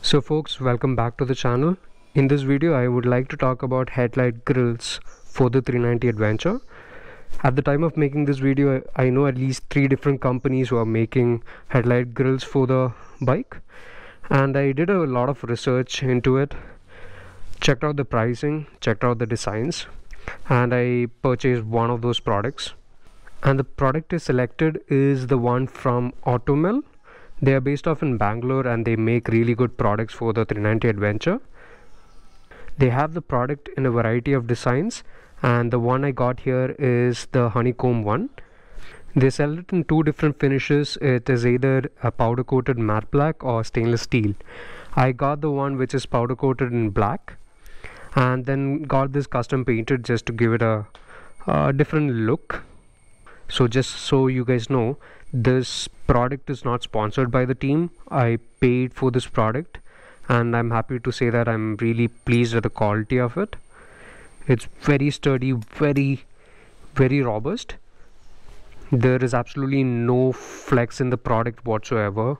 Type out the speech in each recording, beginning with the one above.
So folks, welcome back to the channel. In this video I would like to talk about headlight grills for the 390 Adventure. At the time of making this video, I know at least 3 different companies who are making headlight grills for the bike, and I did a lot of research into it, checked out the pricing, checked out the designs, and I purchased one of those products. And the product is selected is the one from Automel. They are based off in Bangalore and they make really good products for the 390 Adventure. They have the product in a variety of designs, and the one I got here is the honeycomb one. They sell it in 2 different finishes. It is either a powder coated matte black or stainless steel. I got the one which is powder coated in black, and then got this custom painted just to give it a different look. So just so you guys know, this product is not sponsored by the team. I paid for this product and I'm happy to say that I'm really pleased with the quality of it. It's very sturdy, very robust. There is absolutely no flex in the product whatsoever.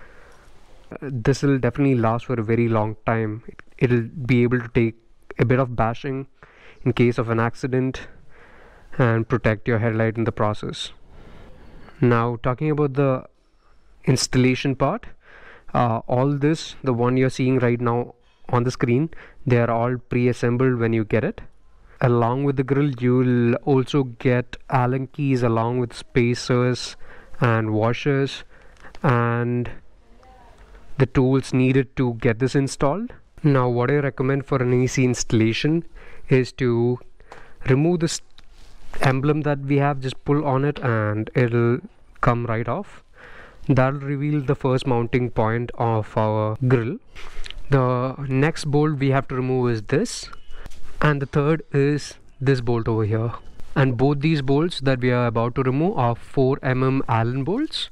This will definitely last for a very long time. It'll be able to take a bit of bashing in case of an accident and protect your headlight in the process. Now talking about the installation part, all this, the one you're seeing right now on the screen, they are all pre-assembled when you get it. Along with the grill, you'll also get Allen keys along with spacers and washers and the tools needed to get this installed. Now what I recommend for an easy installation is to remove this emblem that we have, just pull on it and it'll come right off. That'll reveal the first mounting point of our grill. The next bolt we have to remove is this, and the third is this bolt over here. And both these bolts that we are about to remove are 4mm Allen bolts.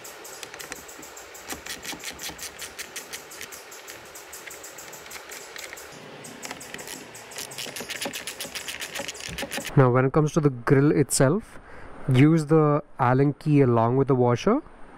Now when it comes to the grill itself, use the Allen key along with the washer.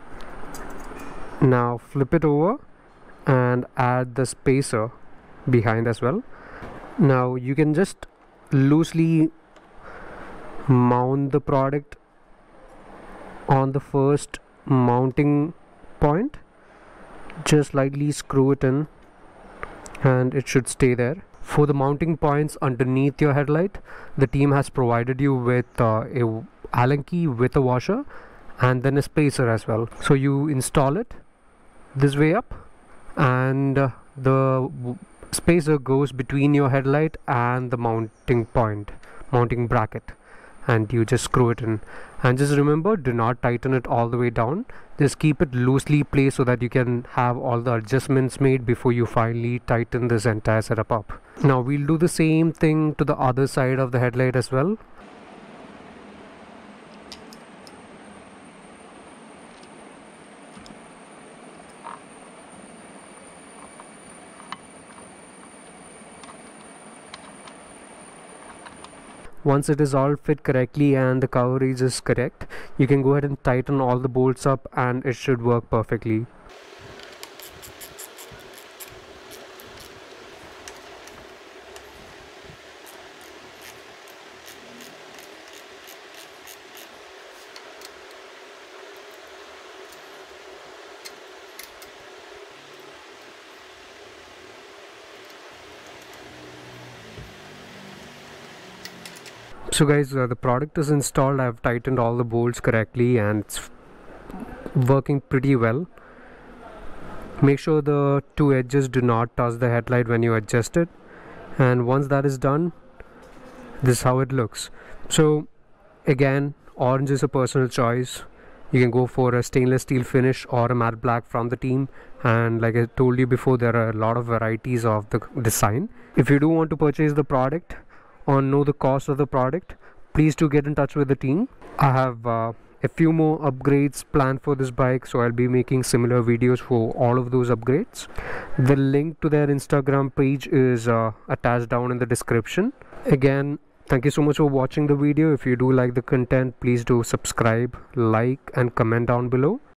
Now flip it over and add the spacer behind as well. Now you can just loosely mount the product on the first mounting point. Just lightly screw it in and it should stay there. For the mounting points underneath your headlight, the team has provided you with a Allen key with a washer and then a spacer as well. So you install it this way up, and the spacer goes between your headlight and the mounting bracket, and you just screw it in. And just remember, do not tighten it all the way down. Just keep it loosely placed so that you can have all the adjustments made before you finally tighten this entire setup up. Now we'll do the same thing to the other side of the headlight as well. Once it is all fit correctly and the coverage is correct, you can go ahead and tighten all the bolts up and it should work perfectly. So guys, the product is installed. I've tightened all the bolts correctly and it's working pretty well. Make sure the 2 edges do not touch the headlight when you adjust it, and once that is done, this is how it looks. So again, orange is a personal choice. You can go for a stainless steel finish or a matte black from the team, and like I told you before, there are a lot of varieties of the design. If you do want to purchase the product or know the cost of the product, please do get in touch with the team. I have a few more upgrades planned for this bike, so I'll be making similar videos for all of those upgrades. The link to their Instagram page is attached down in the description. Again, thank you so much for watching the video. If you do like the content, please do subscribe, like and comment down below.